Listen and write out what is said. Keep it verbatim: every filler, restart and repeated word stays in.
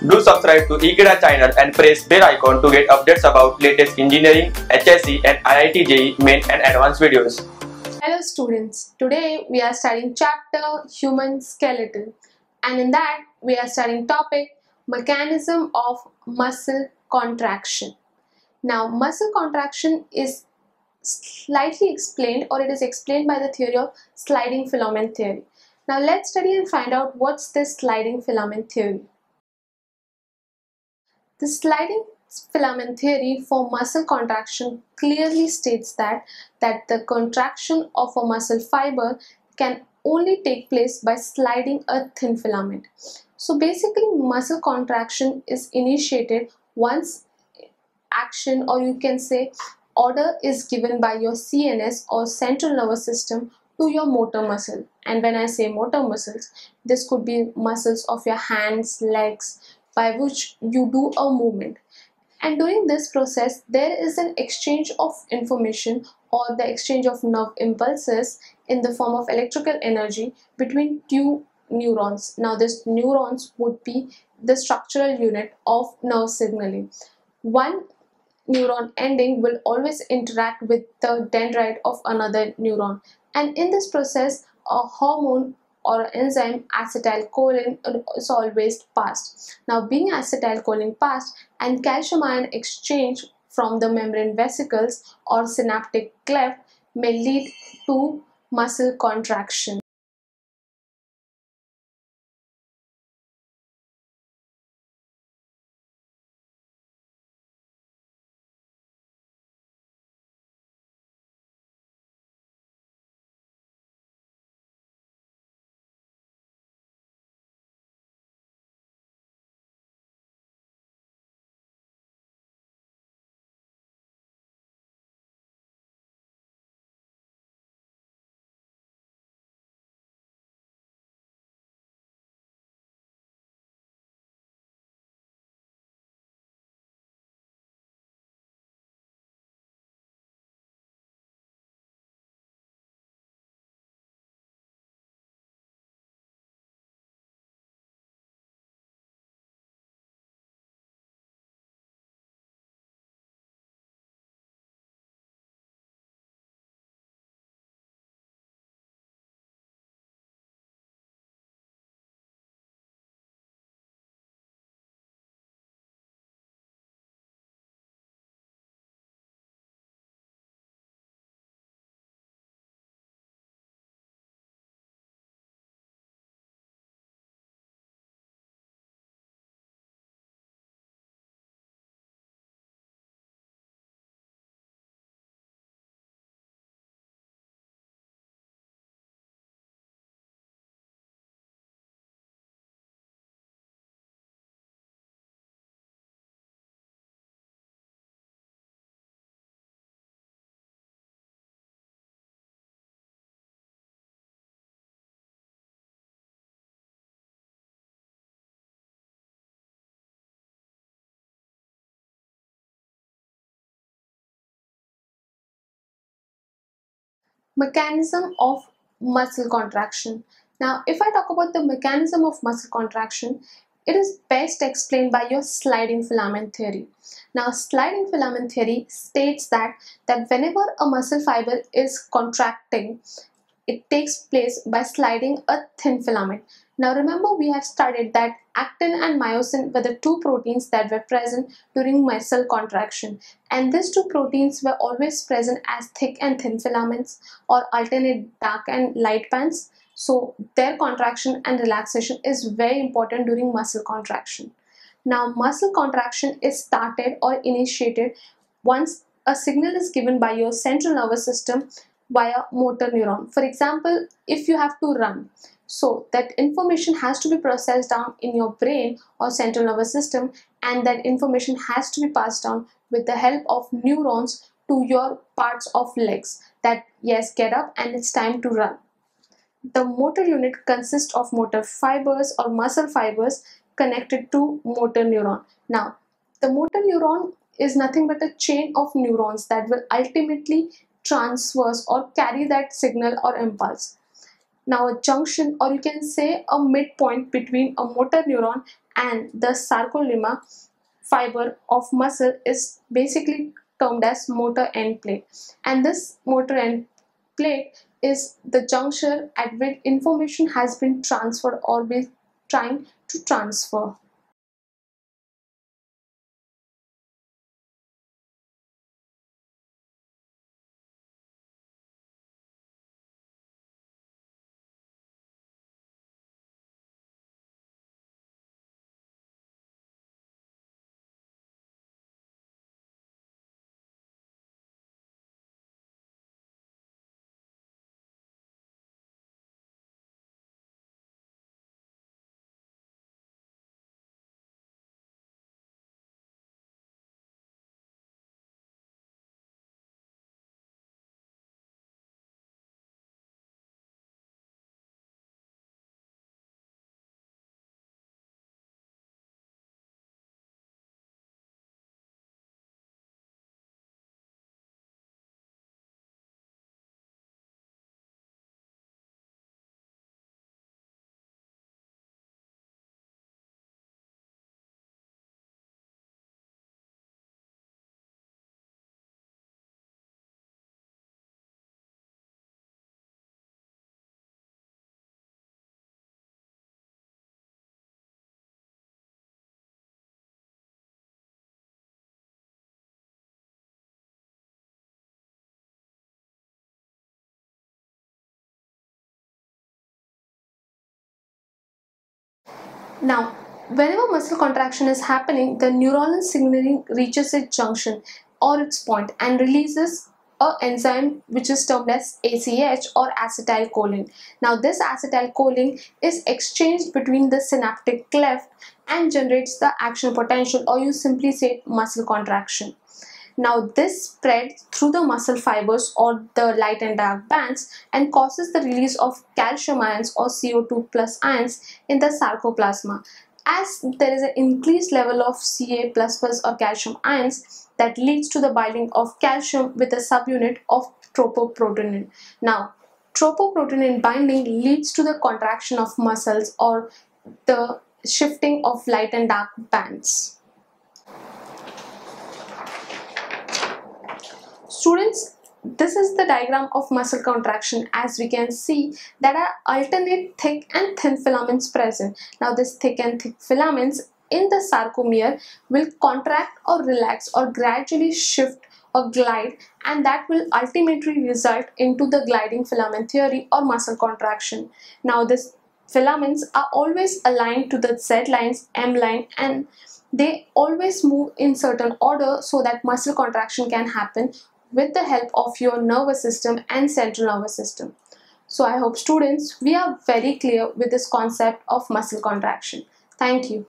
Do subscribe to Ekeeda channel and press bell icon to get updates about latest engineering, H S C and I I T J E E main and advanced videos. Hello students, today we are studying chapter Human Skeleton, and in that we are studying topic Mechanism of Muscle Contraction. Now muscle contraction is slightly explained, or it is explained by the theory of sliding filament theory. Now let's study and find out what's this sliding filament theory. The sliding filament theory for muscle contraction clearly states that, that the contraction of a muscle fiber can only take place by sliding a thin filament. So basically muscle contraction is initiated once action, or you can say order, is given by your C N S or central nervous system to your motor muscle. And when I say motor muscles, this could be muscles of your hands, legs, by which you do a movement. And during this process there is an exchange of information, or the exchange of nerve impulses in the form of electrical energy between two neurons. Now this neurons would be the structural unit of nerve signaling. One neuron ending will always interact with the dendrite of another neuron, and in this process a hormone or enzyme acetylcholine is always passed. Now being acetylcholine passed and calcium ion exchange from the membrane vesicles or synaptic cleft may lead to muscle contraction. Mechanism of muscle contraction. Now if I talk about the mechanism of muscle contraction, it is best explained by your sliding filament theory. Now sliding filament theory states that that whenever a muscle fiber is contracting, it takes place by sliding a thin filament. Now remember, we have studied that actin and myosin were the two proteins that were present during muscle contraction, and these two proteins were always present as thick and thin filaments, or alternate dark and light bands. So their contraction and relaxation is very important during muscle contraction. Now muscle contraction is started or initiated once a signal is given by your central nervous system via motor neuron. For example, if you have to run, so that information has to be processed down in your brain or central nervous system, and that information has to be passed down with the help of neurons to your parts of legs, that yes, get up and it's time to run. The motor unit consists of motor fibers or muscle fibers connected to motor neuron. Now the motor neuron is nothing but a chain of neurons that will ultimately transverse or carry that signal or impulse. Now a junction, or you can say a midpoint between a motor neuron and the sarcolemma fiber of muscle is basically termed as motor end plate, and this motor end plate is the juncture at which information has been transferred or been trying to transfer. Now, whenever muscle contraction is happening, the neuronal signaling reaches its junction or its point and releases a enzyme which is termed as A C H or acetylcholine. Now, this acetylcholine is exchanged between the synaptic cleft and generates the action potential, or you simply say muscle contraction. Now this spreads through the muscle fibers or the light and dark bands and causes the release of calcium ions or C O two plus ions in the sarcoplasma. As there is an increased level of C A plus plus or calcium ions, that leads to the binding of calcium with a subunit of tropoprotein. Now, tropoprotein binding leads to the contraction of muscles or the shifting of light and dark bands. Students, this is the diagram of muscle contraction. As we can see, there are alternate thick and thin filaments present. Now this thick and thick filaments in the sarcomere will contract or relax or gradually shift or glide, and that will ultimately result into the gliding filament theory or muscle contraction. Now these filaments are always aligned to the Z lines, M line, and they always move in certain order so that muscle contraction can happen with the help of your nervous system and central nervous system. So I hope students, we are very clear with this concept of muscle contraction. Thank you.